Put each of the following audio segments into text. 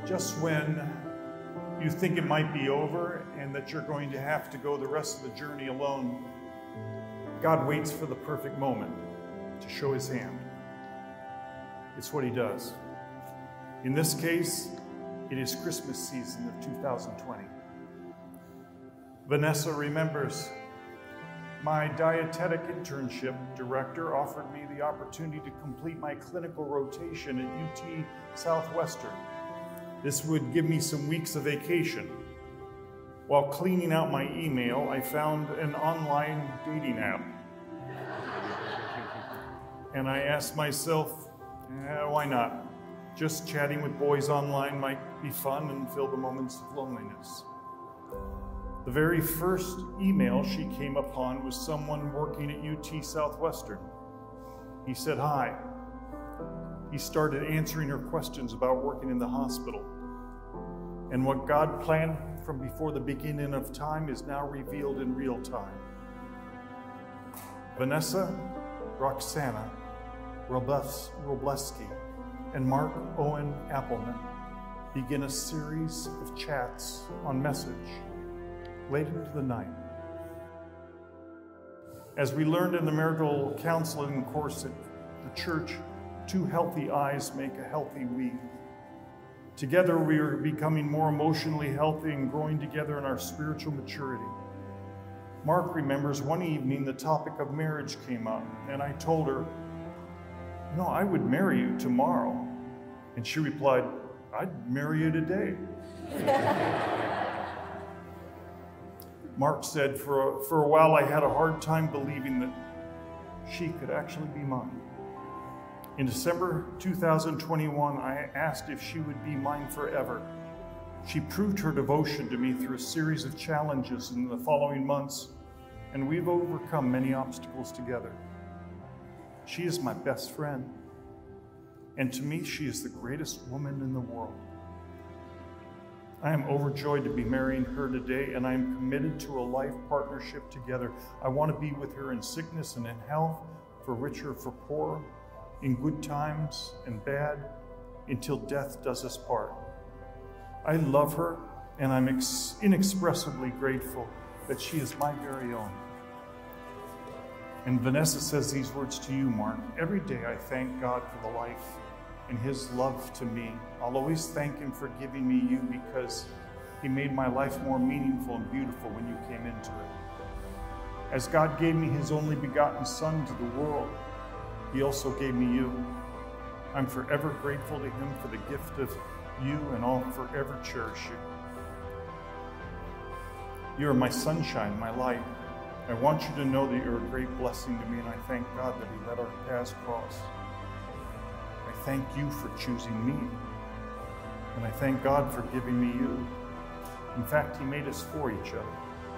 just when you think it might be over and that you're going to have to go the rest of the journey alone, God waits for the perfect moment to show his hand. It's what he does. In this case, it is Christmas season of 2020. Vanessa remembers, my dietetic internship director offered me the opportunity to complete my clinical rotation at UT Southwestern. This would give me some weeks of vacation. While cleaning out my email, I found an online dating app. And I asked myself, why not? Just chatting with boys online might be fun and fill the moments of loneliness. The very first email she came upon was someone working at UT Southwestern. He said hi. He started answering her questions about working in the hospital. And what God planned from before the beginning of time is now revealed in real time. Vanessa, Roxana Robleski, and Mark Owen Appleman begin a series of chats on Message late into the night. As we learned in the marital counseling course at the church, two healthy eyes make a healthy we. Together we are becoming more emotionally healthy and growing together in our spiritual maturity. Mark remembers one evening the topic of marriage came up, and I told her, no, I would marry you tomorrow. And she replied, I'd marry you today. Mark said, for a while I had a hard time believing that she could actually be mine. In December 2021, I asked if she would be mine forever. She proved her devotion to me through a series of challenges in the following months, and we've overcome many obstacles together. She is my best friend, and to me, she is the greatest woman in the world. I am overjoyed to be marrying her today, and I am committed to a life partnership together. I want to be with her in sickness and in health, for richer, for poor, in good times and bad, until death does us part. I love her, and I'm inexpressibly grateful that she is my very own. And Vanessa says these words to you, Mark. Every day I thank God for the life and his love to me. I'll always thank him for giving me you, because he made my life more meaningful and beautiful when you came into it. As God gave me his only begotten Son to the world, he also gave me you. I'm forever grateful to him for the gift of you, and I'll forever cherish you. You are my sunshine, my light. I want you to know that you're a great blessing to me, and I thank God that he let our paths cross. I thank you for choosing me, and I thank God for giving me you. In fact, he made us for each other.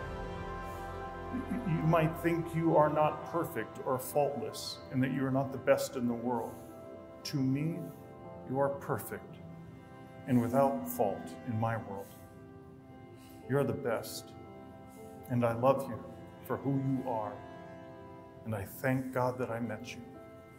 You might think you are not perfect or faultless, and that you are not the best in the world. To me, you are perfect and without fault in my world. You're the best, and I love you for who you are, and I thank God that I met you.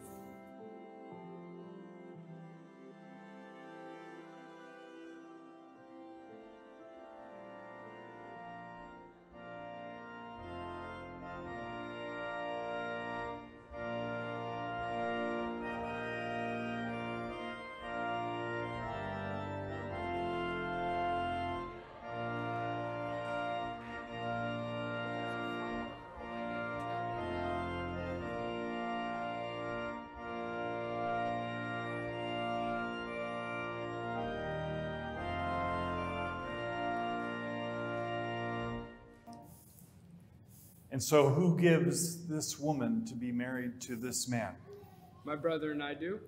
And so who gives this woman to be married to this man? My brother and I do.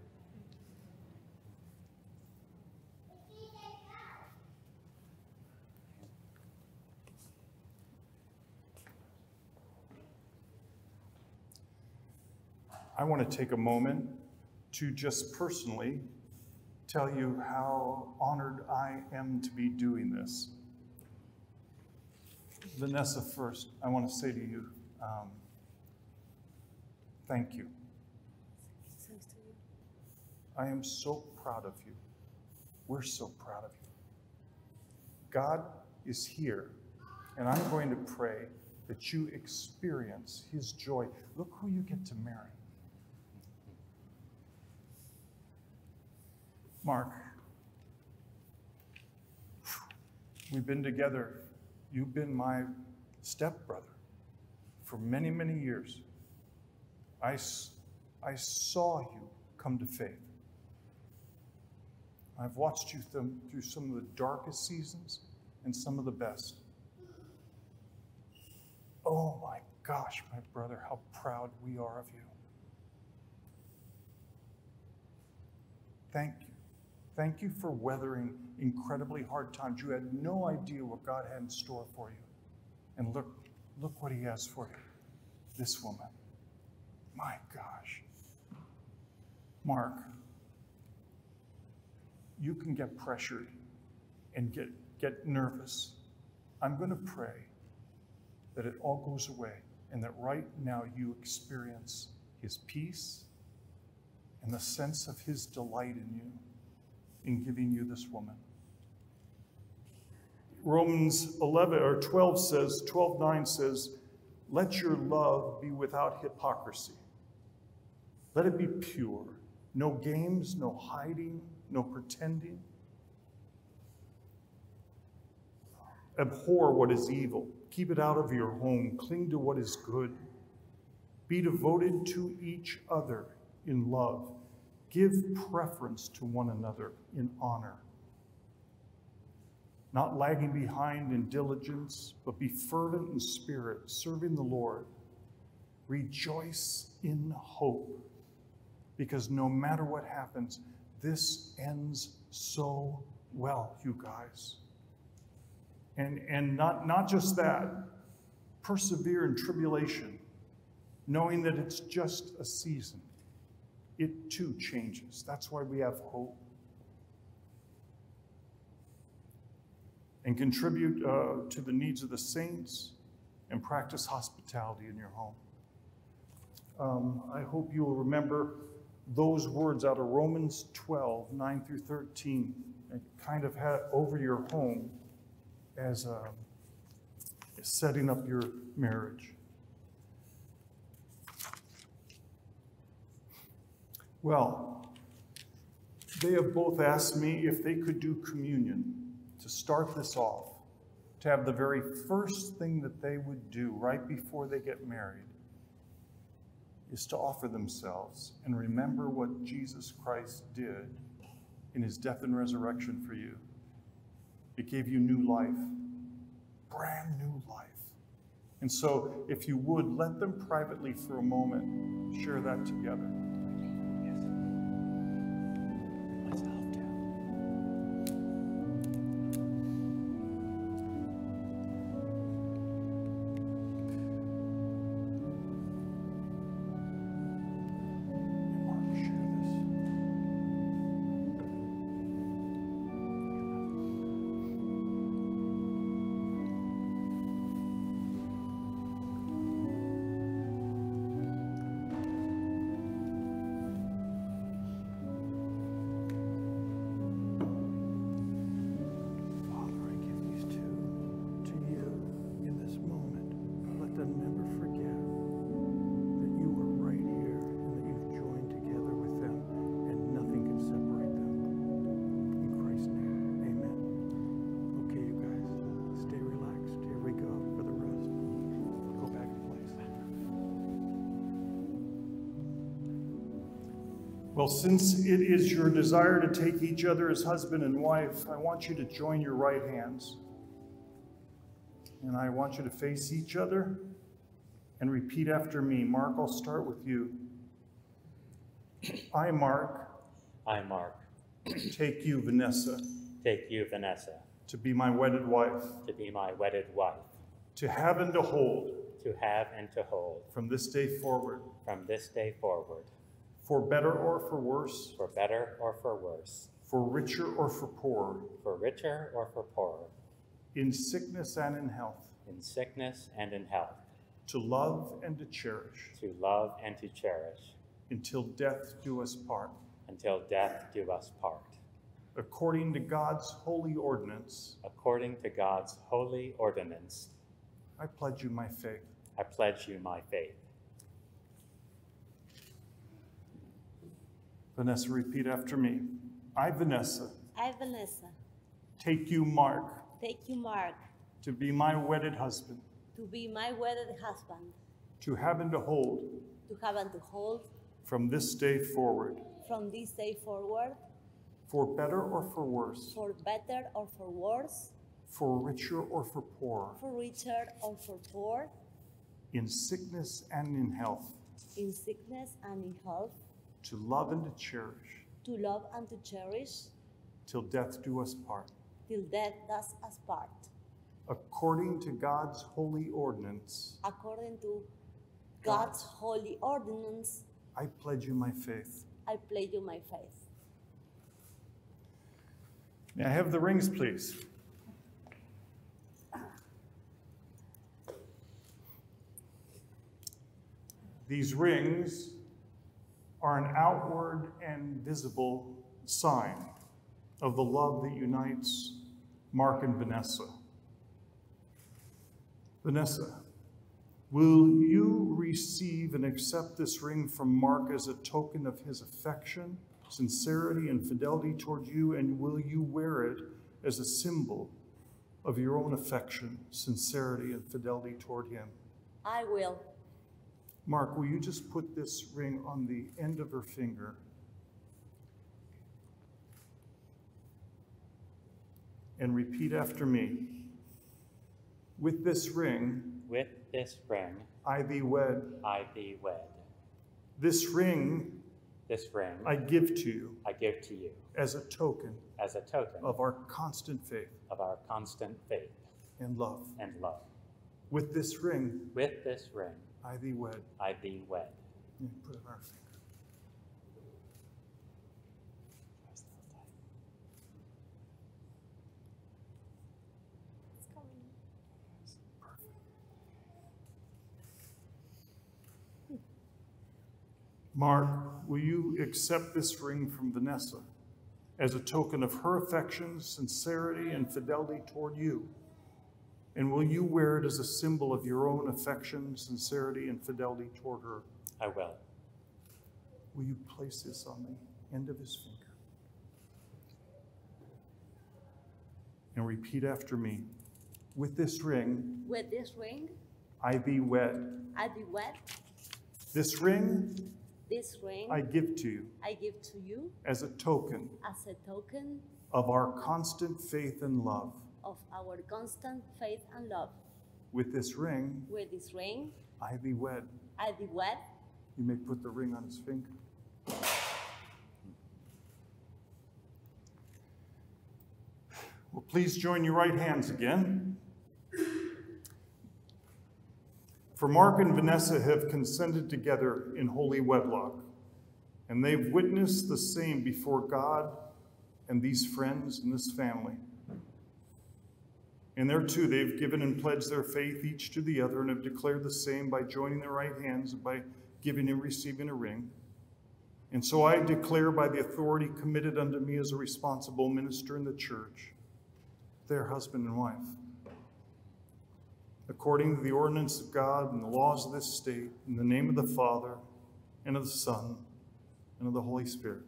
I want to take a moment to just personally tell you how honored I am to be doing this. Vanessa, first, I want to say to you, thank you. I am so proud of you. We're so proud of you. God is here, and I'm going to pray that you experience his joy. Look who you get to marry. Mark, we've been together. You've been my stepbrother for many, many years. I saw you come to faith. I've watched you through some of the darkest seasons and some of the best. Oh my gosh, my brother, how proud we are of you. Thank you. Thank you for weathering incredibly hard times. You had no idea what God had in store for you. And look what he has for you. This woman. My gosh. Mark, you can get pressured and get nervous. I'm going to pray that it all goes away and that right now you experience his peace and the sense of his delight in you, in giving you this woman. Romans 12:9 says, let your love be without hypocrisy. Let it be pure. No games, no hiding, no pretending. Abhor what is evil. Keep it out of your home. Cling to what is good. Be devoted to each other in love. Give preference to one another in honor. Not lagging behind in diligence, but be fervent in spirit, serving the Lord. Rejoice in hope, because no matter what happens, this ends so well, you guys. And not just that, persevere in tribulation, knowing that it's just a season. It too changes. That's why we have hope. And contribute to the needs of the saints and practice hospitality in your home. I hope you will remember those words out of Romans 12:9-13, and kind of have over your home as setting up your marriage. Well, they have both asked me if they could do communion to start this off, to have the very first thing that they would do right before they get married is to offer themselves and remember what Jesus Christ did in his death and resurrection for you. It gave you new life, brand new life. And so if you would, let them privately for a moment share that together. Well, since it is your desire to take each other as husband and wife, I want you to join your right hands. And I want you to face each other and repeat after me. Mark, I'll start with you. I, Mark. I, Mark. Take you, Vanessa. Take you, Vanessa. To be my wedded wife. To be my wedded wife. To have and to hold. To have and to hold. From this day forward. From this day forward. For better or for worse. For better or for worse. For richer or for poorer. For richer or for poorer. In sickness and in health. In sickness and in health. To love and to cherish. To love and to cherish. Until death do us part. Until death do us part. according to God's holy ordinance, according to God's holy ordinance, I pledge you my faith. I pledge you my faith. Vanessa, repeat after me. I, Vanessa, I, Vanessa, take you, Mark, take you, Mark, to be my wedded husband, to be my wedded husband, to have and to hold to have and to hold from this day forward, from this day forward, for better or for worse, for better or for worse, for richer or for poorer, for richer or for poor, in sickness and in health, in sickness and in health, to love and to cherish, to love and to cherish, till death do us part, till death does us part, according to God's holy ordinance. according to God's holy ordinance. I pledge you my faith. I pledge you my faith. May I have the rings, please? These rings are an outward and visible sign of the love that unites Mark and Vanessa. Vanessa, will you receive and accept this ring from Mark as a token of his affection, sincerity, and fidelity toward you, and will you wear it as a symbol of your own affection, sincerity, and fidelity toward him? I will. Mark, will you just put this ring on the end of her finger? And repeat after me. With this ring, I thee wed. I thee wed. This ring I give to you give to you as a token as a token of our constant faith of our constant faith and love. and love. With this ring, With this ring, I thee wed. I thee wed. And put it on our finger. It's coming. Mark, will you accept this ring from Vanessa as a token of her affection, sincerity, and fidelity toward you? And will you wear it as a symbol of your own affection, sincerity, and fidelity toward her? I will. Will you place this on the end of his finger? And repeat after me. With this ring, With this ring, I thee wed. I be wed. This ring This ring I give to you I give to you as a token as a token of our constant faith and love. of our constant faith and love. With this ring, With this ring, I thee wed. I be wed. You may put the ring on his finger. Well, please join your right hands again. For Mark and Vanessa have consented together in holy wedlock, and they've witnessed the same before God and these friends and this family. And there too, they've given and pledged their faith each to the other and have declared the same by joining their right hands and by giving and receiving a ring. And so I declare by the authority committed unto me as a responsible minister in the church, their husband and wife, according to the ordinance of God and the laws of this state, in the name of the Father, and of the Son, and of the Holy Spirit.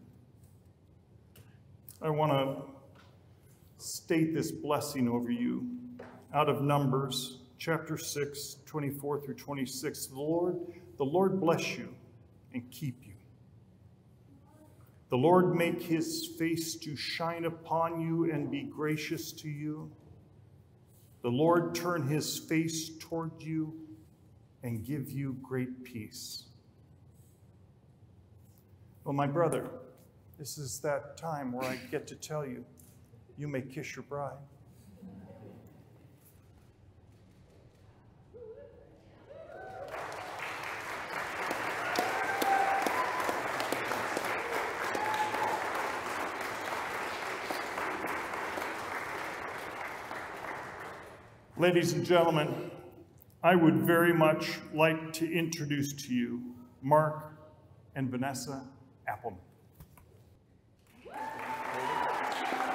I want to state this blessing over you out of Numbers, chapter 6, 24 through 26. The Lord bless you and keep you. The Lord make his face to shine upon you and be gracious to you. The Lord turn his face toward you and give you great peace. Well, my brother, this is that time where I get to tell you, you may kiss your bride. Ladies and gentlemen, I would very much like to introduce to you Mark and Vanessa Appleman.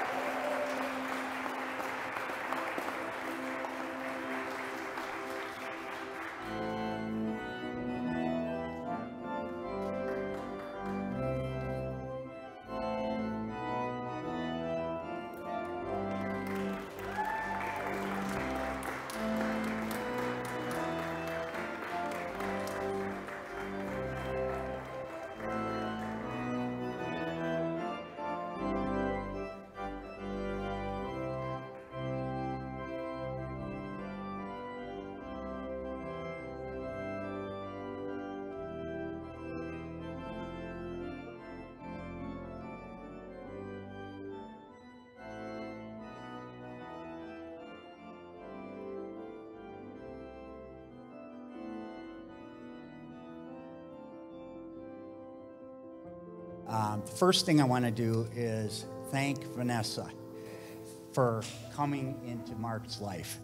First thing I want to do is thank Vanessa for coming into Mark's life.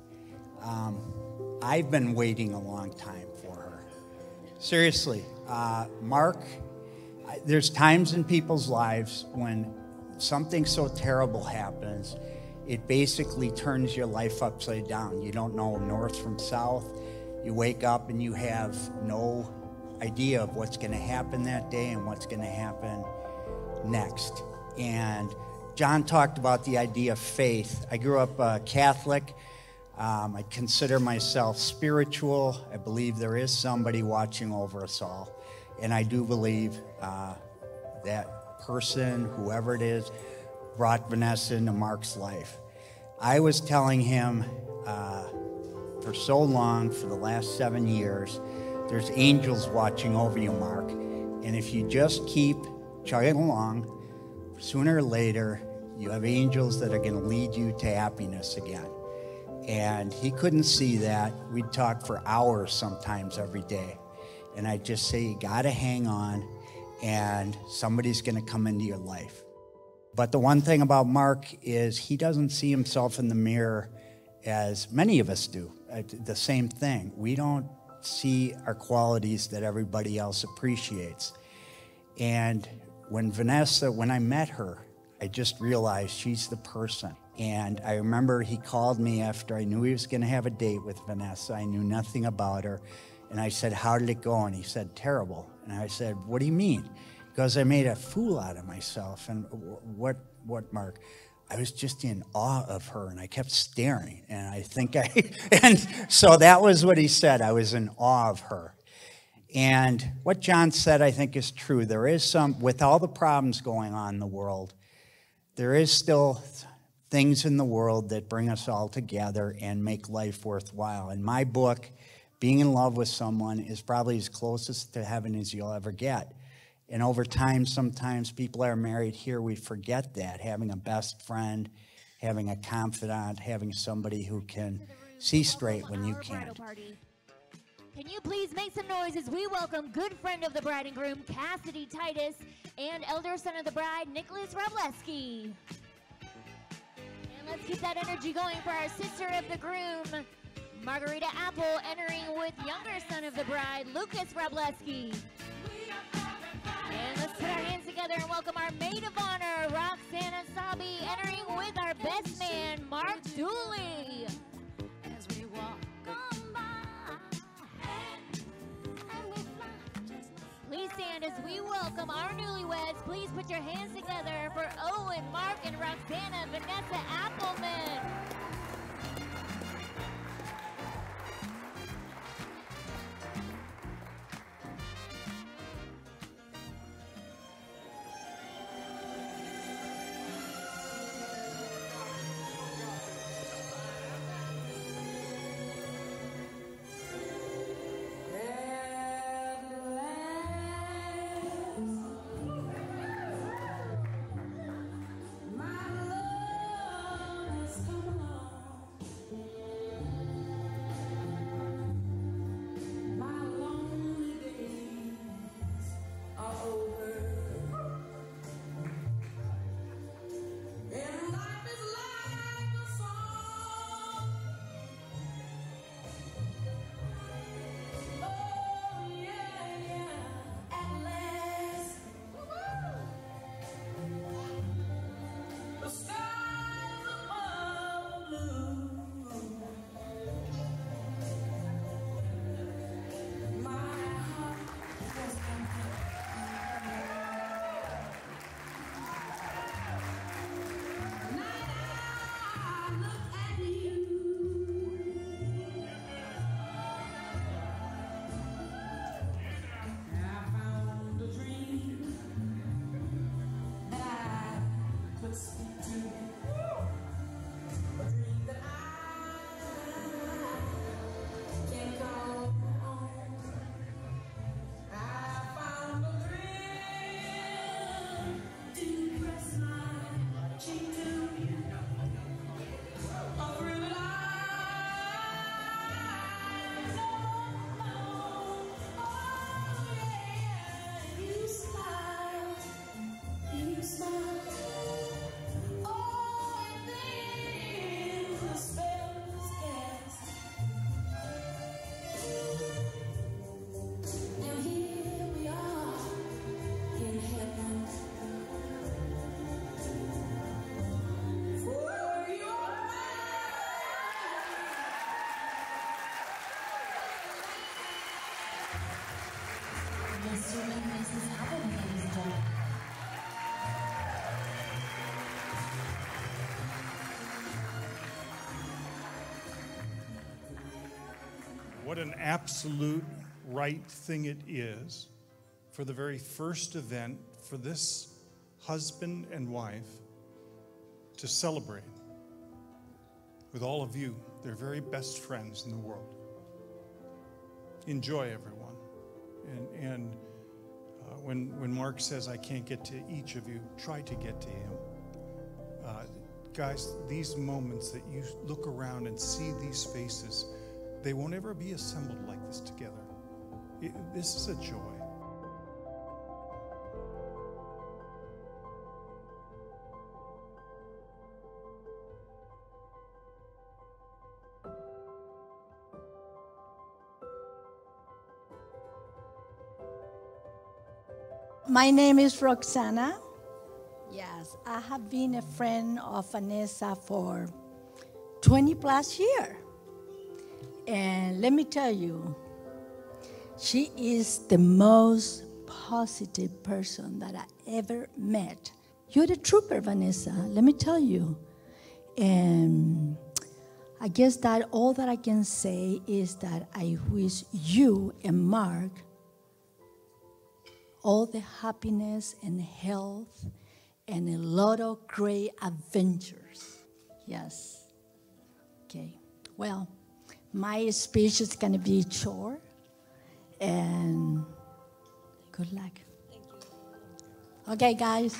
I've been waiting a long time for her. Seriously, Mark, there's times in people's lives when something so terrible happens, it basically turns your life upside down. You don't know north from south. You wake up and you have no idea of what's going to happen that day and what's going to happen next. And John talked about the idea of faith. I grew up Catholic. I consider myself spiritual. I believe there is somebody watching over us all. And I do believe that person, whoever it is, brought Vanessa into Mark's life. I was telling him for so long, for the last 7 years, there's angels watching over you, Mark. And if you just keep chugging along, sooner or later, you have angels that are going to lead you to happiness again. And he couldn't see that. We'd talk for hours sometimes every day. And I'd just say, you got to hang on, and somebody's going to come into your life. But the one thing about Mark is he doesn't see himself in the mirror as many of us do. The same thing. We don't see our qualities that everybody else appreciates. And when I met her, I just realized she's the person. And I remember he called me after I knew he was going to have a date with Vanessa. I knew nothing about her. And I said, how did it go? And he said, terrible. And I said, what do you mean? Because I made a fool out of myself. And what, Mark? I was just in awe of her, and I kept staring. And and so that was what he said. I was in awe of her. And what John said, I think, is true. There is with all the problems going on in the world, there is still things in the world that bring us all together and make life worthwhile. In my book, being in love with someone is probably as closest to heaven as you'll ever get. And over time, sometimes people are married here, we forget that. Having a best friend, having a confidant, having somebody who can see straight when you can't. Can you please make some noise as we welcome good friend of the bride and groom, Cassidy Titus, and elder son of the bride, Nicholas Wrobleski. And let's keep that energy going for our sister of the groom, Margarita Apple, entering with younger son of the bride, Lucas Wrobleski. And let's put our hands together and welcome our maid of honor, Roxana Sabi, entering with our best man, Mark Dooley. Please stand as we welcome our newlyweds. Please put your hands together for Owen, Mark, and Roxana Vanessa Appleman. What an absolute right thing it is for the very first event for this husband and wife to celebrate with all of you, their very best friends in the world. Enjoy, everyone. And when Mark says, I can't get to each of you, try to get to him. Guys, these moments that you look around and see these faces, they won't ever be assembled like this together. This is a joy. My name is Roxana. Yes, I have been a friend of Vanessa for 20 plus years. And let me tell you, she is the most positive person that I ever met. You're a trooper, Vanessa, let me tell you. And I guess that all that I can say is that I wish you and Mark all the happiness and health and a lot of great adventures. Yes. Okay. Well, my speech is going to be short, and good luck. Thank you. Okay, guys.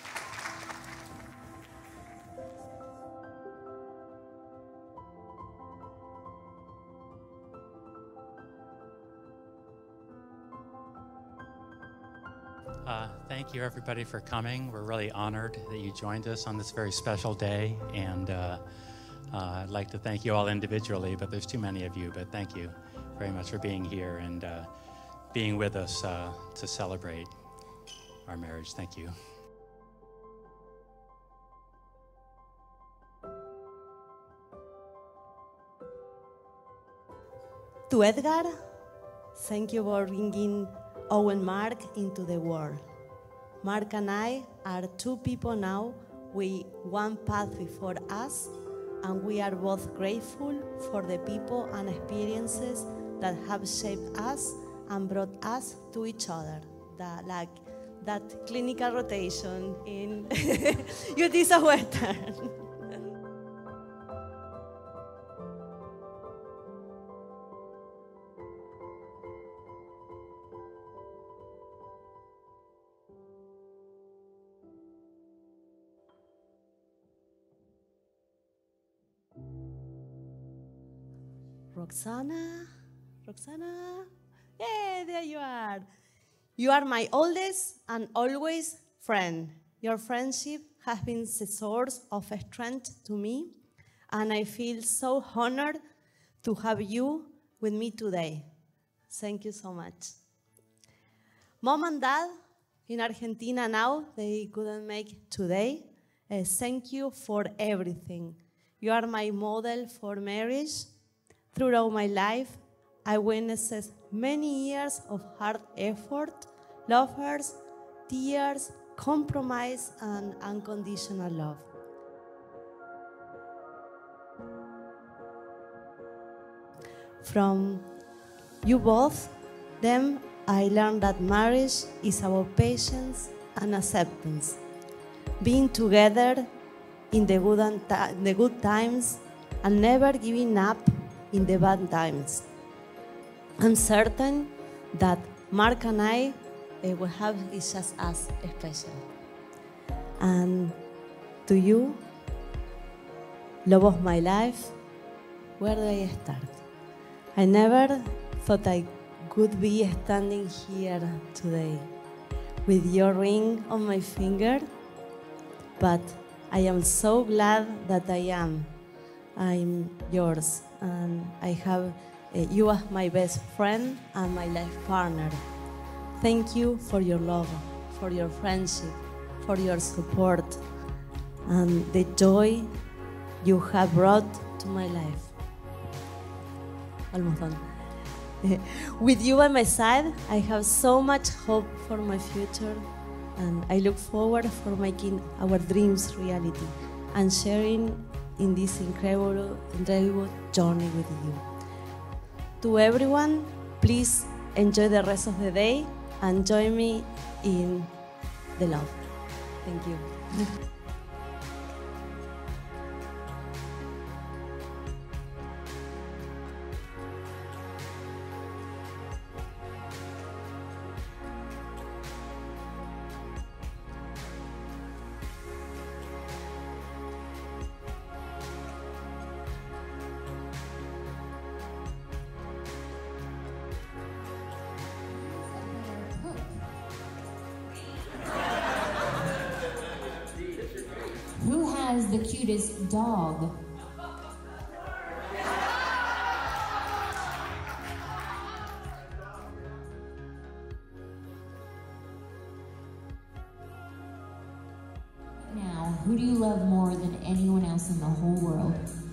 Thank you, everybody, for coming. We're really honored that you joined us on this very special day, and I'd like to thank you all individually, but there's too many of you, but thank you very much for being here and being with us to celebrate our marriage. Thank you. To Edgar, thank you for bringing Owen Mark into the world. Mark and I are two people now with one path before us, and we are both grateful for the people and experiences that have shaped us and brought us to each other. That clinical rotation in UT Southwestern. Roxana, yeah, there you are. You are my oldest and always friend. Your friendship has been the source of strength to me, and I feel so honored to have you with me today. Thank you so much. Mom and Dad in Argentina now, they couldn't make today. Thank you for everything. You are my model for marriage. Throughout my life, I witnessed many years of hard effort, laughs, tears, compromise, and unconditional love. From you both, them, I learned that marriage is about patience and acceptance. Being together in the good times and never giving up in the bad times. I'm certain that Mark and I will have each just as special. And to you, love of my life, where do I start? I never thought I could be standing here today with your ring on my finger, but I am so glad that I am. I'm yours, and I have you as my best friend and my life partner. Thank you for your love, for your friendship, for your support, and the joy you have brought to my life. Almost done. With you by my side, I have so much hope for my future, and I look forward for making our dreams reality and sharing in this incredible journey with you. To everyone, please enjoy the rest of the day and join me in the love. Thank you. Who has the cutest dog? Now, who do you love more than anyone else in the whole world?